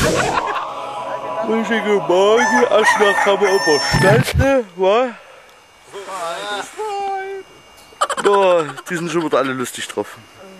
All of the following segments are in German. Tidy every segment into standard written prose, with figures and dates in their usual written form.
Richtige Morgen, Aschnach haben wir überstellt, ne? Was? Oh, die sind schon wieder alle lustig drauf.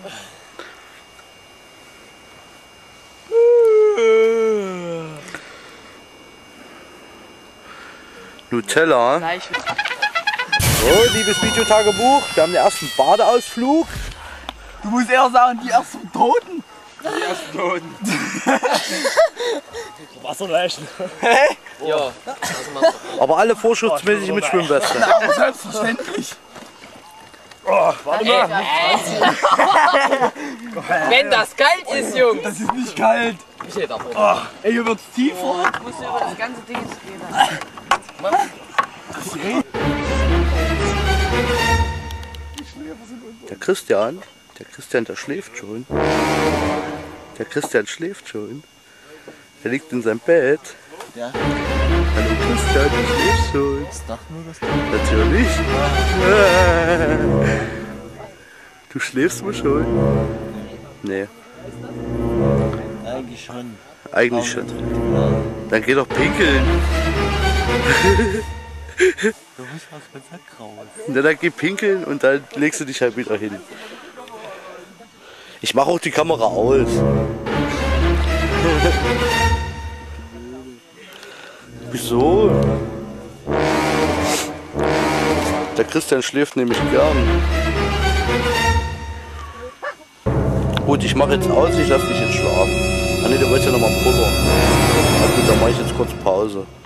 Nutella. So, liebes Videotagebuch, wir haben den ersten Badeausflug. Du musst eher sagen, die ersten Toten. Die ersten Toten. Wasserleichen. Hä? Ja. Aber alle vorschriftsmäßig mit Schwimmweste. Ja, selbstverständlich. Oh, warte mal. Wenn das kalt ist, Jungs. Das ist nicht kalt. Ich hätte auch. Oh, ey, hier wird's tiefer. Ich muss über das ganze Ding jetzt gehen. Der Christian, der schläft schon. Der Christian schläft schon. Er liegt in seinem Bett. Ja. Hallo Christian, du schläfst schon. Ich dachte nur, dass Natürlich. Du schläfst wohl schon? Nee. eigentlich schon. Eigentlich schon. Dann geh doch pinkeln. Du musst aus dem Sack raus. Na, dann geh pinkeln und dann legst du dich halt wieder hin. Ich mache auch die Kamera aus. Wieso? Der Christian schläft nämlich gern. Gut, ich mache jetzt aus, ich lasse dich jetzt schlafen. Ah ne, du wolltest ja nochmal pullern. Na gut, dann mache ich jetzt kurz Pause.